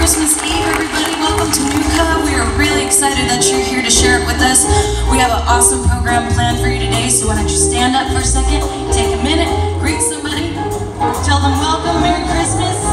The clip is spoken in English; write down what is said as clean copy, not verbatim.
Christmas Eve, everybody. Welcome to NUCA. We are really excited that you're here to share it with us. We have an awesome program planned for you today, so why don't you stand up for a second, take a minute, greet somebody, tell them welcome, Merry Christmas.